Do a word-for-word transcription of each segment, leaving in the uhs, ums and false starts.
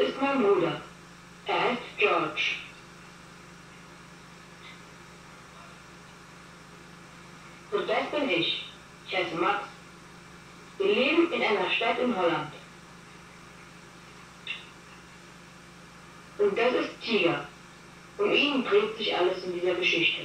ist mein Bruder. Er heißt George. Und das bin ich. Ich heiße Max. Wir leben in einer Stadt in Holland. Und das ist Tiger. Um ihn dreht sich alles in dieser Geschichte.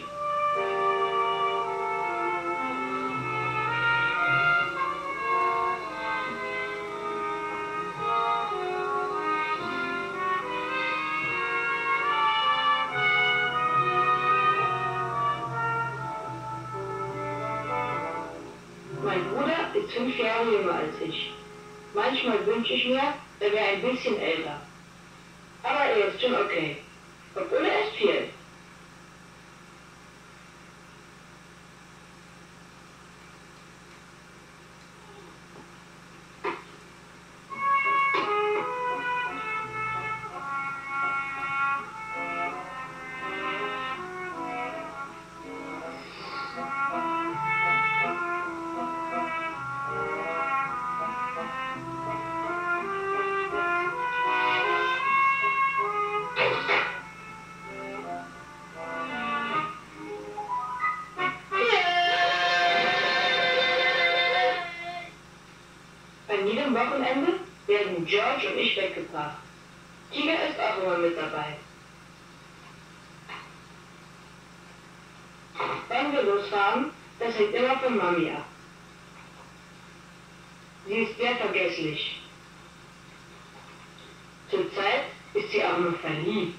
Mein Bruder ist fünf Jahre jünger als ich. Manchmal wünsche ich mir, er wäre ein bisschen älter. Aber er ist schon okay. Obwohl er erst vier ist. An jedem Wochenende werden George und ich weggebracht. Tiger ist auch immer mit dabei. Wann wir losfahren, das hängt immer von Mami ab. Sie ist sehr vergesslich. Zurzeit ist sie auch noch verliebt.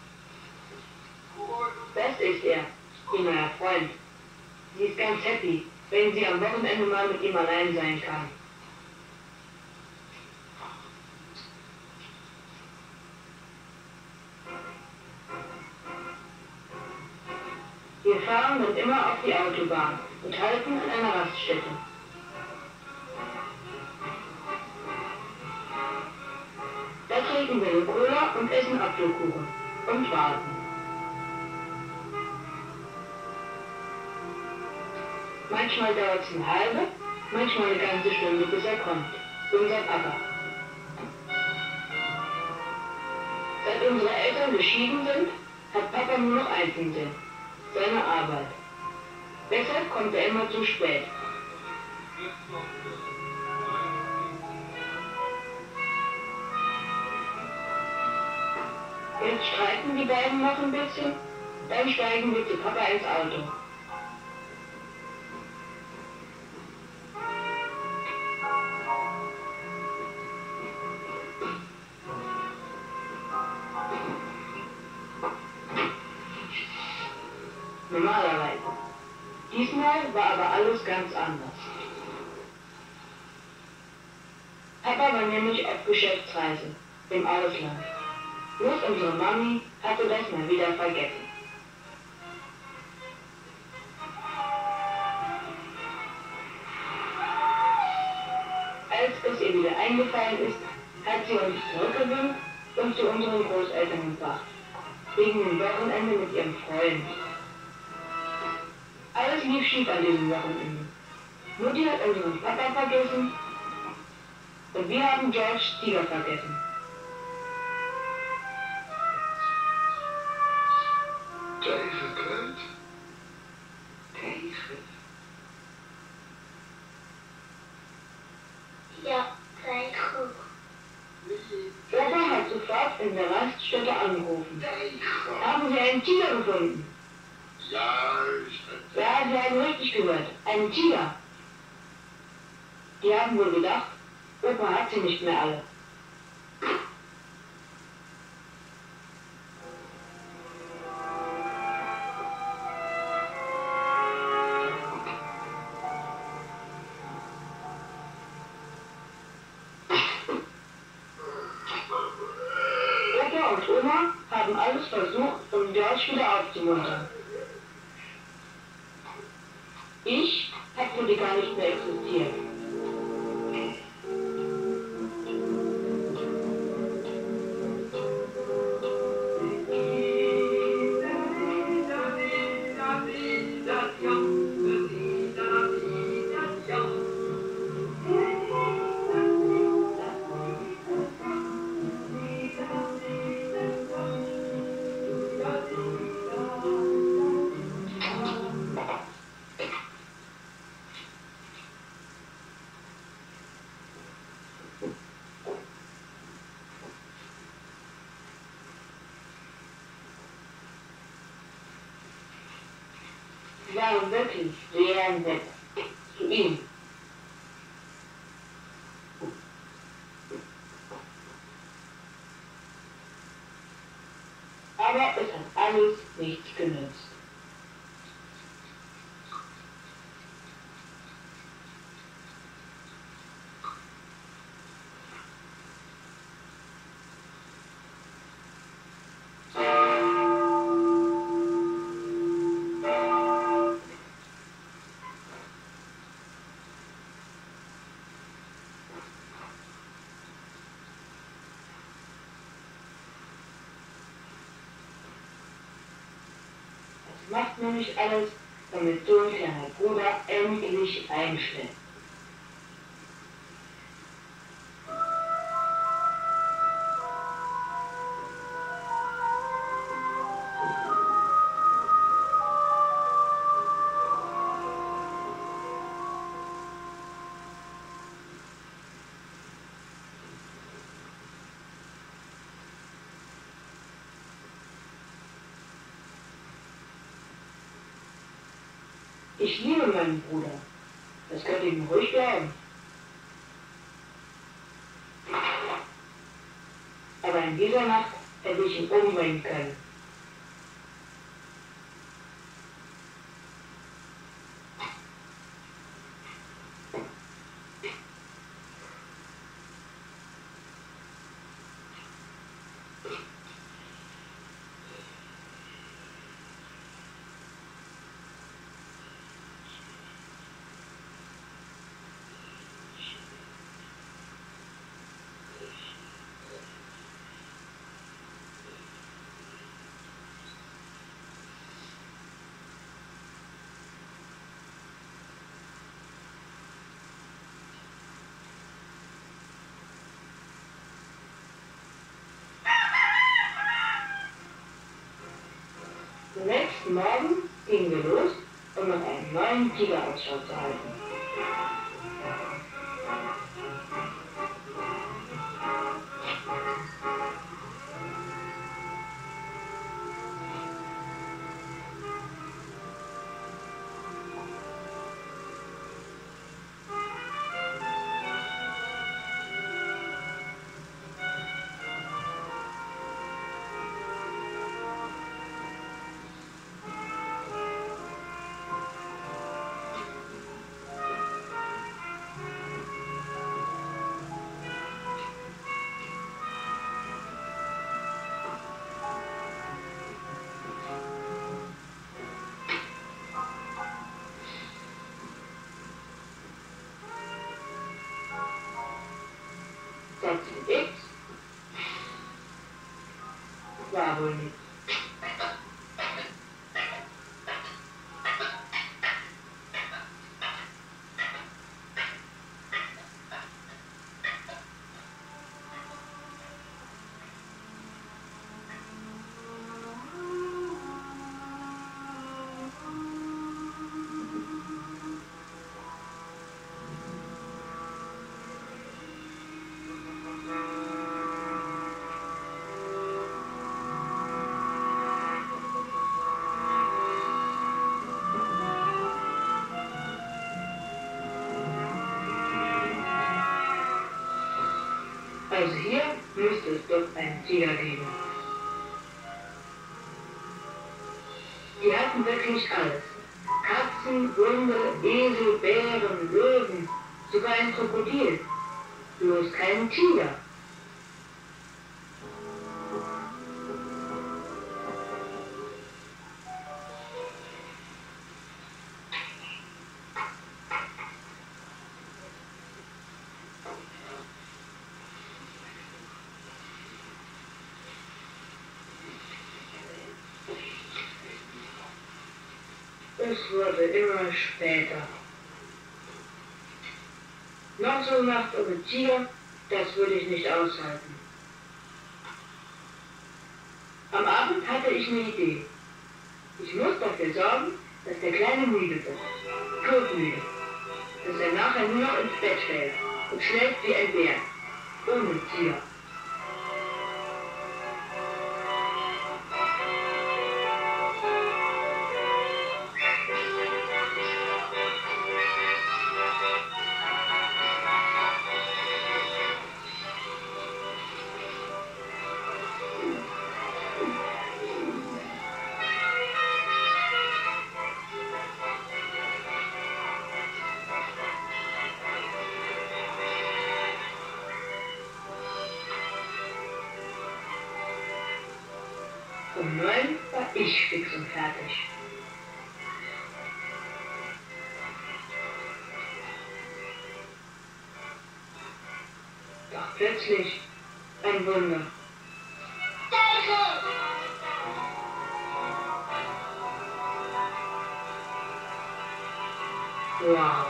Das ist er, ihr neuer Freund. Sie ist ganz happy, wenn sie am Wochenende mal mit ihm allein sein kann. Wir fahren dann immer auf die Autobahn und halten an einer Raststätte. Da trinken wir eine Cola und essen Apfelkuchen und warten. Manchmal dauert es eine halbe, manchmal eine ganze Stunde, bis er kommt. Unser Papa. Seit unsere Eltern geschieden sind, hat Papa nur noch eins im Sinn. Seine Arbeit. Deshalb kommt er immer zu spät. Jetzt streiten die beiden noch ein bisschen, dann steigen wir zu Papa ins Auto. Normalerweise. Diesmal war aber alles ganz anders. Papa war nämlich auf Geschäftsreise im Ausland. Bloß unsere Mami hatte das mal wieder vergessen. Als es ihr wieder eingefallen ist, hat sie uns zurückgewinkt und zu unseren Großeltern gebracht. Wegen dem Wochenende mit ihrem Freund. Alles lief schief an diesem Wochenende. Mutti hat unseren Papa vergessen und wir haben Georges Tiger vergessen. Tegengeluid? Tegen? Ja, tegen. Papa hat sofort in der Raststätte angerufen. Tegen. Haben Sie einen Tiger gefunden? Juist. Ja, Sie haben richtig gehört. Einen Tiger. Die haben wohl gedacht, Opa hat sie nicht mehr alle. Opa und Oma haben alles versucht, um George wieder aufzumuntern. Ich habe für die gar nicht mehr existiert. Sie waren wirklich sehr nett zu ihm. Aber es hat alles nichts genützt. Macht nämlich alles, damit so ein kleiner Bruder endlich einschläft. Ich liebe meinen Bruder. Das könnt ihr mir ruhig glauben. Aber in dieser Nacht hätte ich ihn umbringen können. Am nächsten Morgen gingen wir los, um nach einem neuen Tiger Ausschau zu halten. Sätzchen X war wohl nicht. Also hier müsste es doch einen Tiger geben. Die hatten wirklich alles. Katzen, Hunde, Esel, Bären, Löwen, sogar ein Krokodil. Bloß keinen Tiger. Es wurde immer später. Noch so Nacht ohne Tiger, das würde ich nicht aushalten. Am Abend hatte ich eine Idee. Ich muss dafür sorgen, dass der Kleine müde wird. Todmüde. Dass er nachher nur noch ins Bett fällt und schläft wie ein Bär. Ohne Tiger. Um neun war ich fix und fertig. Doch plötzlich ein Wunder. Wow.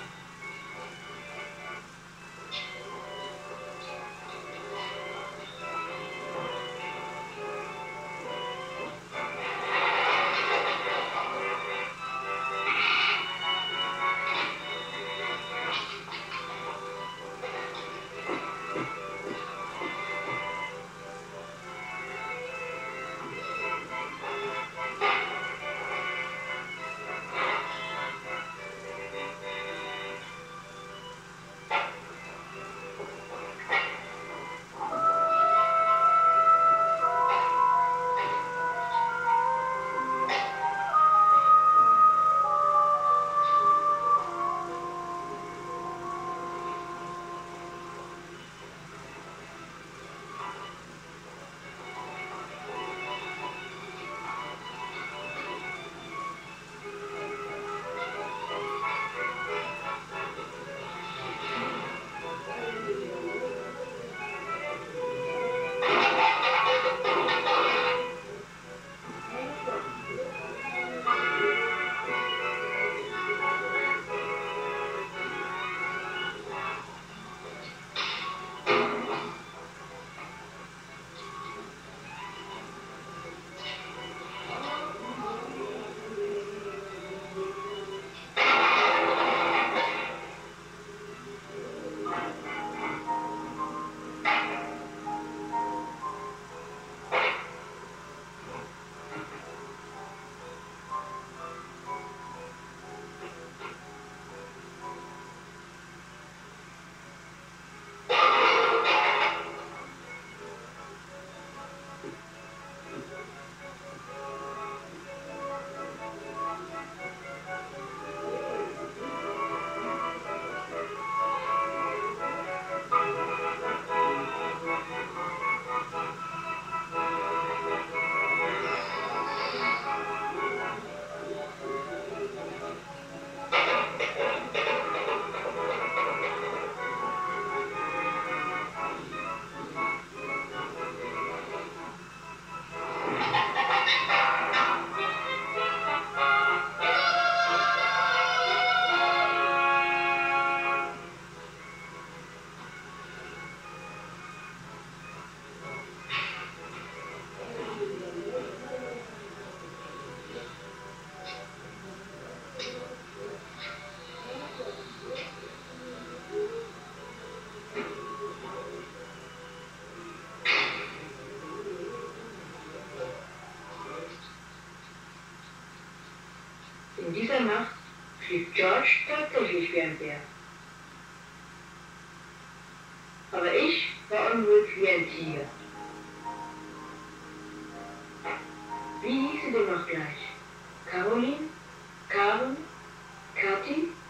In dieser Nacht schlief George tatsächlich wie ein Bär. Aber ich war unruhig wie ein Tiger. Wie hieß sie denn noch gleich? Caroline? Karen? Kathi?